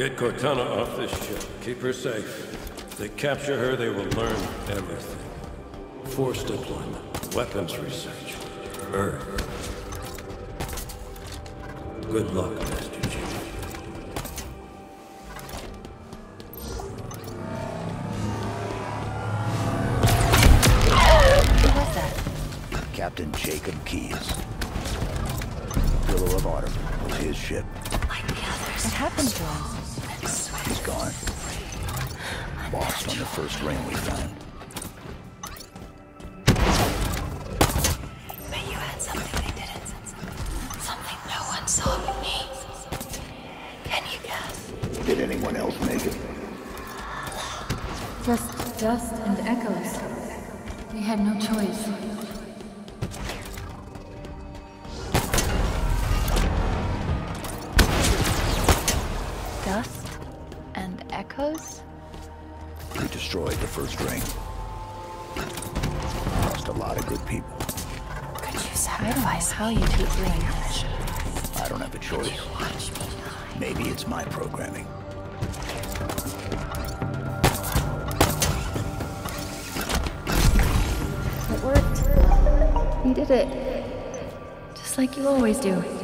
Get Cortana off this ship. Keep her safe. If they capture her, they will learn everything. Force deployment, weapons research, Earth. Good luck, Master Chief. Who was that? Captain Jacob Keyes. Willow of Autumn was his ship. Like the others. What happened to him? He's gone. Lost on the first ring we found. Bet you had something they didn't. Something no one saw but me. Can you guess? Did anyone else make it? Just dust and echoes. We had no choice. Dust and echoes? We destroyed the first ring. Lost a lot of good people. Could you sacrifice how you keep doing this? I don't have a choice. You watch me. Maybe it's my programming. It worked. You did it. Just like you always do.